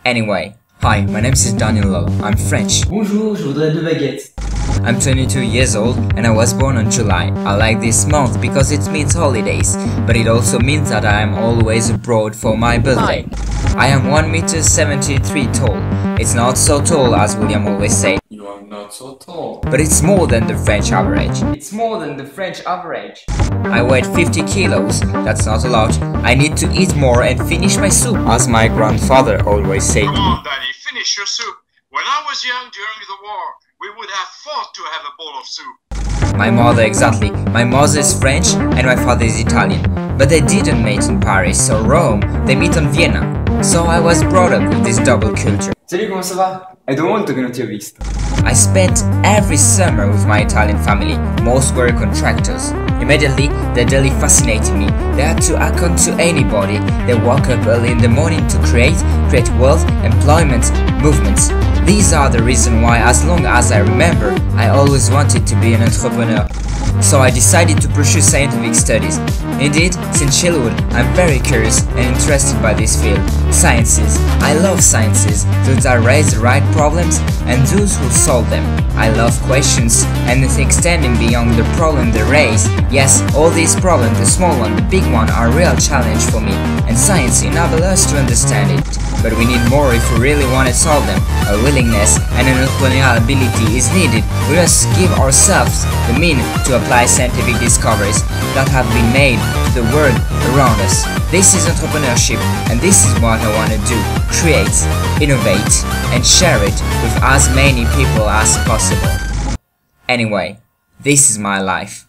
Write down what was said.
Anyway, hi, my name is Daniel Lo. I'm French. Bonjour, je voudrais 2 baguettes. I'm 22 years old and I was born in July. I like this month because it means holidays, but it also means that I am always abroad for my birthday. I am 1 meter 73 tall. It's not so tall as William always said. You are not so tall. But it's more than the French average. It's more than the French average. I weigh 50 kilos, that's not a lot. I need to eat more and finish my soup, as my grandfather always said. Come on, Danny, finish your soup. When I was young during the war, we would have fought to have a bowl of soup. My mother, exactly. My mother is French and my father is Italian. But they didn't meet in Paris or Rome, they meet in Vienna. So I was brought up with this double culture. Salut, comment ça va? È da molto che non ti ho visto. I spent every summer with my Italian family. Most were contractors. Immediately, their daily fascinated me. They had to account to anybody. They woke up early in the morning to create wealth, employment, movements. These are the reason why, as long as I remember, I always wanted to be an entrepreneur. So I decided to pursue scientific studies. Indeed, since childhood, I'm very curious and interested by this field. Sciences. I love sciences, those that raise the right problems and those who solve them. I love questions and extending beyond the problem they raise. Yes, all these problems, the small one, the big one, are a real challenge for me, and science enables us to understand it. But we need more if we really want to solve them. A willingness and an entrepreneurial ability is needed. We must give ourselves the means to apply scientific discoveries that have been made to the world around us. This is entrepreneurship, and this is what I want to do. Create, innovate, and share it with as many people as possible. Anyway, this is my life.